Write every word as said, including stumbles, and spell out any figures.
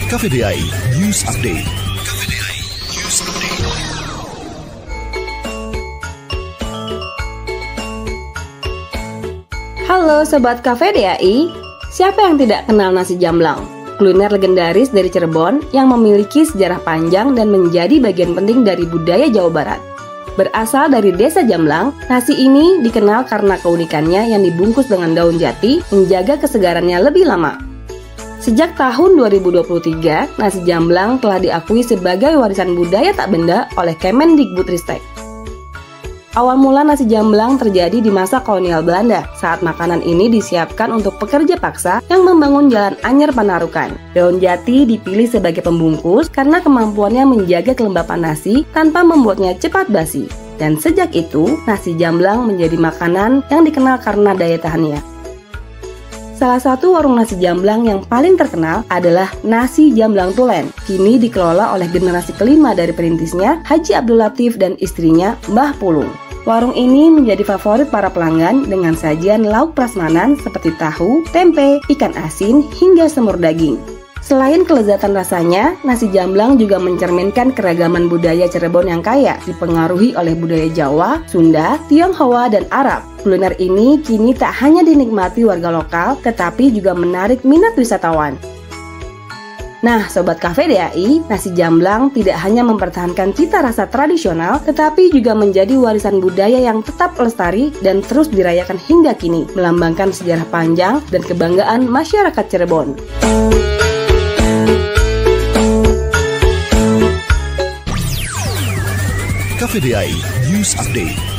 K V D I News Update. K V D I News Update. Halo Sobat K V D I, siapa yang tidak kenal nasi jamblang? Kuliner legendaris dari Cirebon yang memiliki sejarah panjang dan menjadi bagian penting dari budaya Jawa Barat. Berasal dari desa Jamblang, nasi ini dikenal karena keunikannya yang dibungkus dengan daun jati menjaga kesegarannya lebih lama. Sejak tahun dua ribu dua puluh tiga, nasi jamblang telah diakui sebagai warisan budaya tak benda oleh Kemendikbudristek. Awal mula nasi jamblang terjadi di masa kolonial Belanda saat makanan ini disiapkan untuk pekerja paksa yang membangun jalan anyar Panarukan. Daun jati dipilih sebagai pembungkus karena kemampuannya menjaga kelembapan nasi tanpa membuatnya cepat basi. Dan sejak itu, nasi jamblang menjadi makanan yang dikenal karena daya tahannya. Salah satu warung nasi jamblang yang paling terkenal adalah Nasi Jamblang Tulen. Kini dikelola oleh generasi kelima dari perintisnya, Haji Abdul Latif dan istrinya, Mbah Pulung. Warung ini menjadi favorit para pelanggan dengan sajian lauk prasmanan seperti tahu, tempe, ikan asin, hingga semur daging. Selain kelezatan rasanya, nasi jamblang juga mencerminkan keragaman budaya Cirebon yang kaya, dipengaruhi oleh budaya Jawa, Sunda, Tionghoa, dan Arab. Kuliner ini kini tak hanya dinikmati warga lokal, tetapi juga menarik minat wisatawan. Nah, Sobat K V D I, nasi jamblang tidak hanya mempertahankan cita rasa tradisional, tetapi juga menjadi warisan budaya yang tetap lestari dan terus dirayakan hingga kini, melambangkan sejarah panjang dan kebanggaan masyarakat Cirebon. K V D I News Update.